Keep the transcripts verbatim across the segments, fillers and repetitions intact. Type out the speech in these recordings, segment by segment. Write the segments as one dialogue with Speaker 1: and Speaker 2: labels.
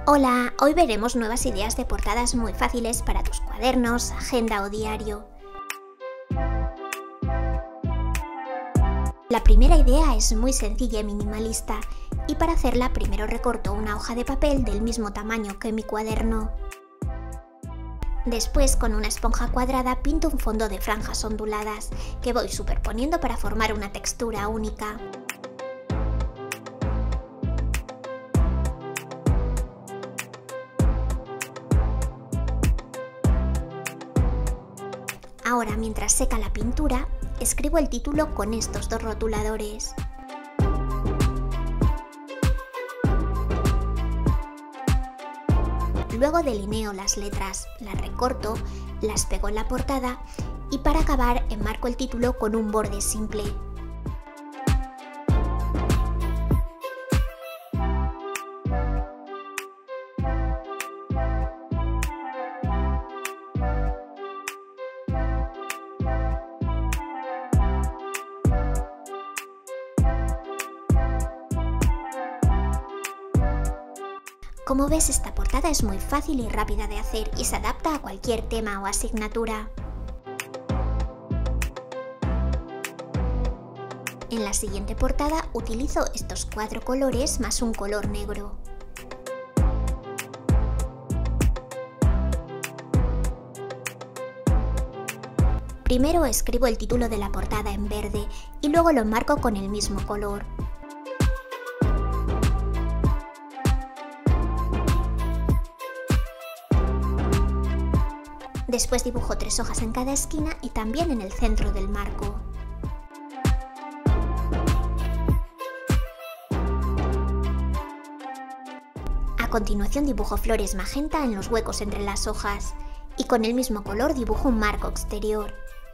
Speaker 1: Hola, hoy veremos nuevas ideas de portadas muy fáciles para tus cuadernos, agenda o diario. La primera idea es muy sencilla y minimalista, y para hacerla primero recorto una hoja de papel del mismo tamaño que mi cuaderno. Después, con una esponja cuadrada, pinto un fondo de franjas onduladas, que voy superponiendo para formar una textura única. Ahora, mientras seca la pintura, escribo el título con estos dos rotuladores. Luego delineo las letras, las recorto, las pego en la portada y para acabar enmarco el título con un borde simple. Como ves, esta portada es muy fácil y rápida de hacer y se adapta a cualquier tema o asignatura. En la siguiente portada utilizo estos cuatro colores más un color negro. Primero escribo el título de la portada en verde y luego lo enmarco con el mismo color. Después dibujo tres hojas en cada esquina y también en el centro del marco. A continuación dibujo flores magenta en los huecos entre las hojas y con el mismo color dibujo un marco exterior.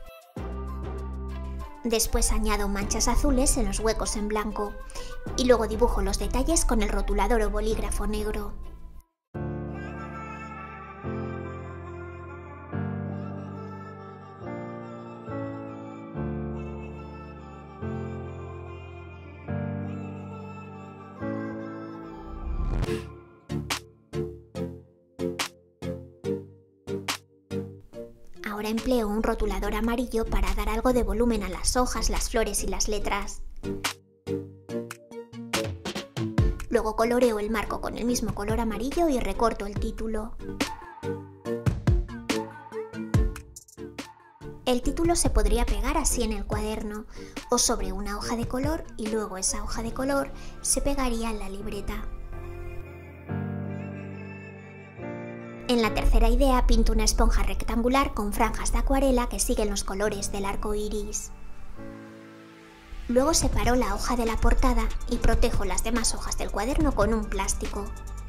Speaker 1: Después añado manchas azules en los huecos en blanco y luego dibujo los detalles con el rotulador o bolígrafo negro. Ahora empleo un rotulador amarillo para dar algo de volumen a las hojas, las flores y las letras. Luego coloreo el marco con el mismo color amarillo y recorto el título. El título se podría pegar así en el cuaderno o sobre una hoja de color y luego esa hoja de color se pegaría en la libreta. En la tercera idea pinto una esponja rectangular con franjas de acuarela que siguen los colores del arco iris. Luego separo la hoja de la portada y protejo las demás hojas del cuaderno con un plástico.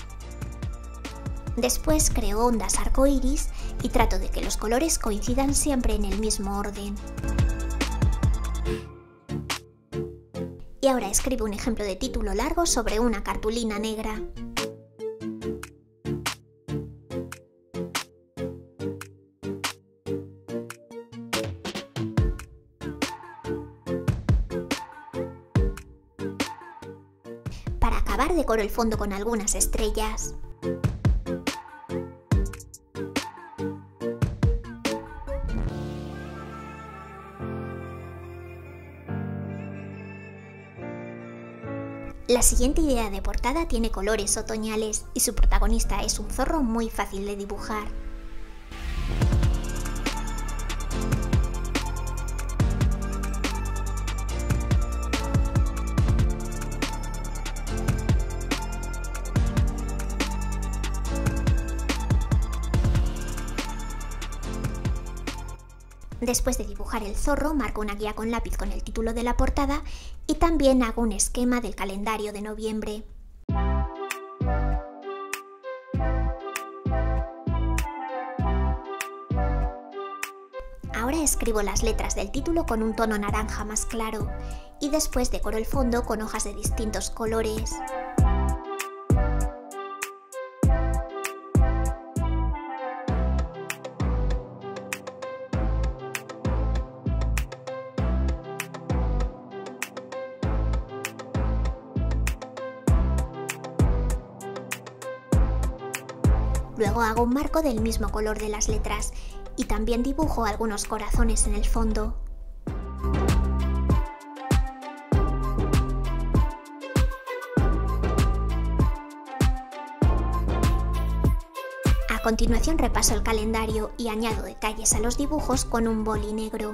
Speaker 1: Después creo ondas arco iris y trato de que los colores coincidan siempre en el mismo orden. Y ahora escribo un ejemplo de título largo sobre una cartulina negra. Para acabar decoro el fondo con algunas estrellas. La siguiente idea de portada tiene colores otoñales y su protagonista es un zorro muy fácil de dibujar. Después de dibujar el zorro, marco una guía con lápiz con el título de la portada y también hago un esquema del calendario de noviembre. Ahora escribo las letras del título con un tono naranja más claro y después decoro el fondo con hojas de distintos colores. Luego hago un marco del mismo color de las letras y también dibujo algunos corazones en el fondo. A continuación repaso el calendario y añado detalles a los dibujos con un boli negro.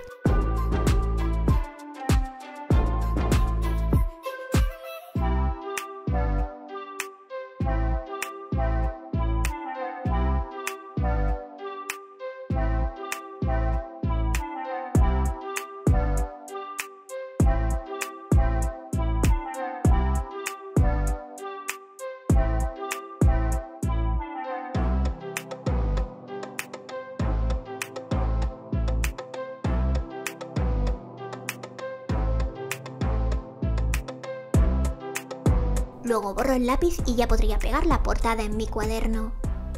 Speaker 1: Luego borro el lápiz y ya podría pegar la portada en mi cuaderno.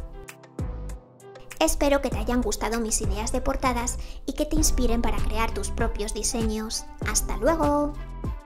Speaker 1: Espero que te hayan gustado mis ideas de portadas y que te inspiren para crear tus propios diseños. ¡Hasta luego!